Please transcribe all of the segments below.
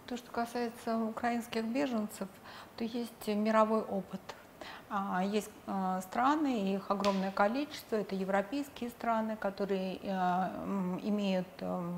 То, что касается украинских беженцев, то есть мировой опыт. Есть страны, их огромное количество, это европейские страны, которые имеют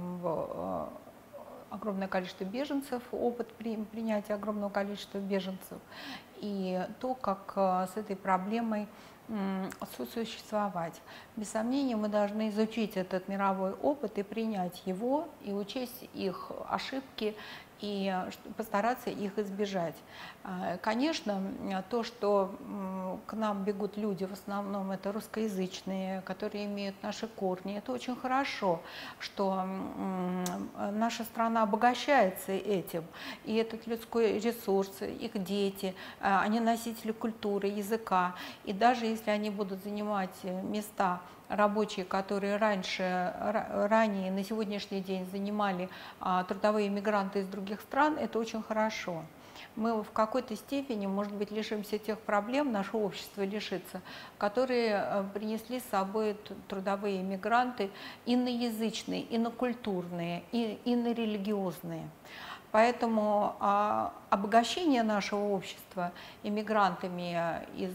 огромное количество беженцев, опыт принятия огромного количества беженцев, и то, как с этой проблемой сосуществовать. Без сомнения, мы должны изучить этот мировой опыт и принять его, и учесть их ошибки, и постараться их избежать. Конечно, то, что к нам бегут люди, в основном это русскоязычные, которые имеют наши корни, это очень хорошо, что наша страна обогащается этим, и этот людской ресурс, их дети, они носители культуры, языка, и даже если они будут занимать места рабочие, которые ранее, на сегодняшний день занимали трудовые мигранты из других стран, это очень хорошо. Мы в какой-то степени, может быть, лишимся тех проблем, наше общество лишится, которые принесли с собой трудовые мигранты иноязычные, инокультурные, инорелигиозные. Поэтому обогащение нашего общества иммигрантами из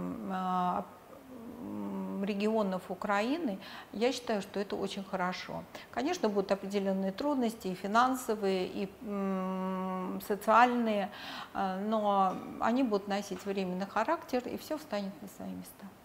регионов Украины, я считаю, что это очень хорошо. Конечно, будут определенные трудности, и финансовые, и социальные, но они будут носить временный характер, и все встанет на свои места.